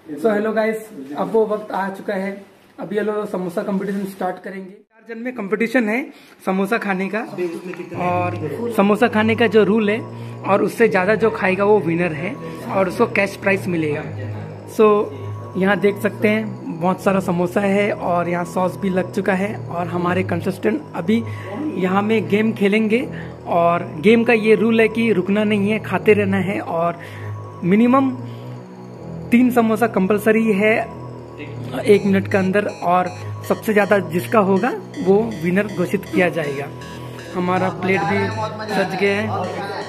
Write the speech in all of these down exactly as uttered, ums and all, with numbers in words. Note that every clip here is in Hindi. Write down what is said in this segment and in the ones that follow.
सो हेलो गाइस, अब वो वक्त आ चुका है। अभी ये लोग समोसा कंपटीशन स्टार्ट करेंगे। चार जन में कंपटीशन है समोसा खाने का, और समोसा खाने का जो रूल है, और उससे ज़्यादा जो खाएगा वो विनर है और उसको कैश प्राइस मिलेगा। सो so, यहाँ देख सकते हैं बहुत सारा समोसा है और यहाँ सॉस भी लग चुका है। और हमारे कंटेस्टेंट अभी यहाँ में गेम खेलेंगे, और गेम का ये रूल है कि रुकना नहीं है, खाते रहना है, और मिनिमम तीन समोसा कंपलसरी है एक मिनट के अंदर, और सबसे ज़्यादा जिसका होगा वो विनर घोषित किया जाएगा। हमारा प्लेट भी सज गया है।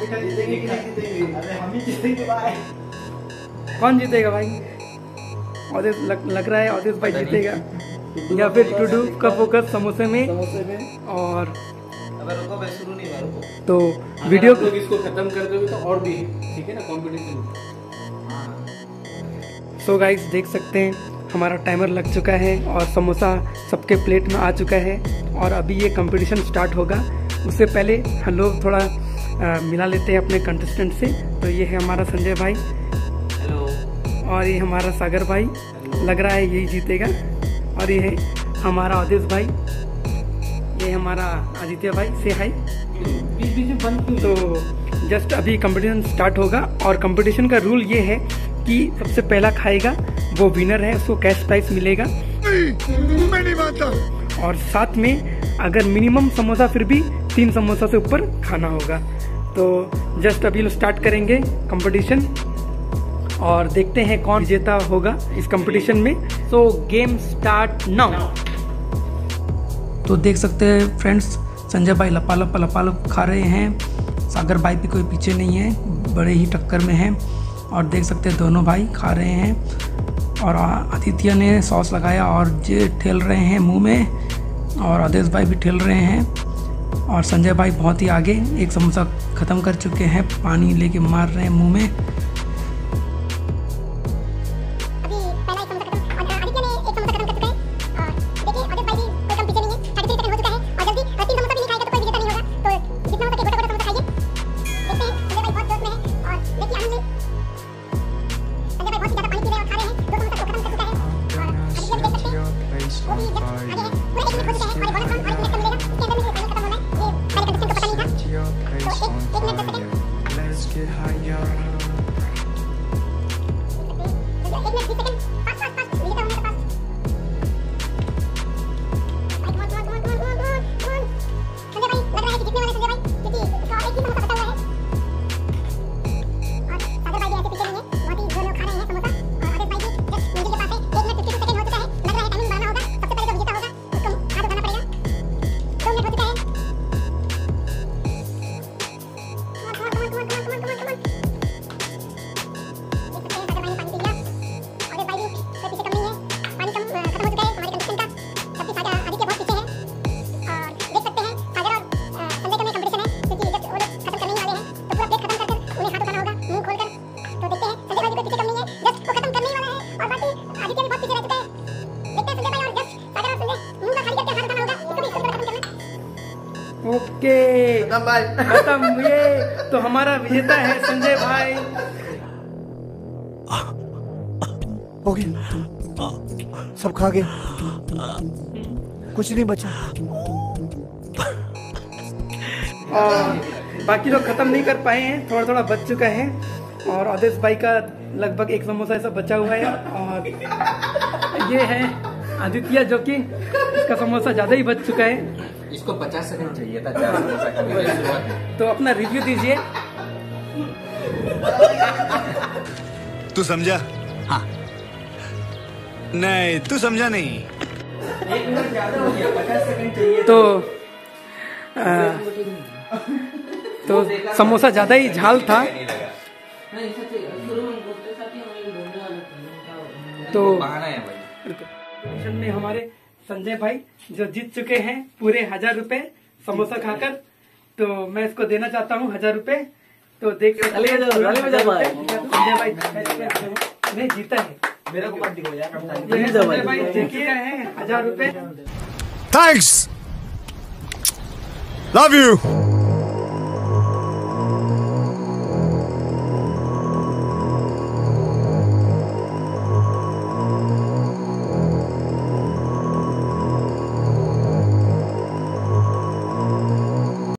कौन जीतेगा भाई? ऑदिस लग, लग रहा है ऑदिस भाई जीतेगा, या फिर टुडू का फोकस समोसे में। और शुरू नहीं तो वीडियो को इसको खत्म कर दोगे तो और भी ठीक है ना कंपटीशन। सो गाइस देख सकते हैं हमारा टाइमर लग चुका है और समोसा सबके प्लेट में आ चुका है, और अभी ये कंपटीशन स्टार्ट होगा। उससे पहले हम लोग थोड़ा आ, मिला लेते हैं अपने कंटेस्टेंट से। तो ये है हमारा संजय भाई, हेलो, और ये हमारा सागर भाई, लग रहा है यही जीतेगा। और ये है हमारा आदिश भाई, ये हमारा आदित्य भाई, से हाई। तो जस्ट अभी कंपटीशन स्टार्ट होगा, और कंपटीशन का रूल ये है कि सबसे पहला खाएगा वो विनर है, उसको कैश प्राइस मिलेगा। मैं नहीं मानता। और साथ में अगर मिनिमम समोसा फिर भी तीन समोसा से ऊपर खाना होगा। तो जस्ट अभी लोग स्टार्ट करेंगे कंपटीशन, और देखते हैं कौन विजेता होगा इस कंपटीशन में। So game start now. तो देख सकते हैं फ्रेंड्स, संजय भाई लपालप लपालप खा रहे हैं, सागर भाई भी कोई पीछे नहीं है, बड़े ही टक्कर में हैं। और देख सकते हैं दोनों भाई खा रहे हैं, और आदित्य ने सॉस लगाया और ये ठेल रहे हैं मुंह में, और आदेश भाई भी ठेल रहे हैं। और संजय भाई बहुत ही आगे, एक समोसा ख़त्म कर चुके हैं, पानी लेके मार रहे हैं मुंह में। ओके खत्म। ये तो हमारा विजेता है संजय भाई। हो गया, सब खा गए, कुछ नहीं बचा। और बाकी लोग खत्म नहीं कर पाए हैं, थोड़ा थोड़ा बच चुका है। और आदेश भाई का लगभग एक समोसा ऐसा बचा हुआ है। और ये है आदित्य, जो कि इसका समोसा ज्यादा ही बच चुका है। इसको पचास सेकंड चाहिए था चार समोसा खाने। तो अपना रिव्यू दीजिए। तू समझा? हाँ। नहीं, तू समझा नहीं। एक मिनट ज्यादा हो गया, पचास सेकंड चाहिए। तो आ, तो समोसा ज्यादा ही झाल था। तो कंपटीशन में हमारे संजय भाई जो जीत चुके हैं पूरे हजार रुपए समोसा खाकर, तो मैं इसको देना चाहता हूँ हजार रुपए। तो देख संजय भाई नहीं जीता है, मेरा को दिखो यार। संजय भाई देखिए है हजार रुपए। Thanks, love you.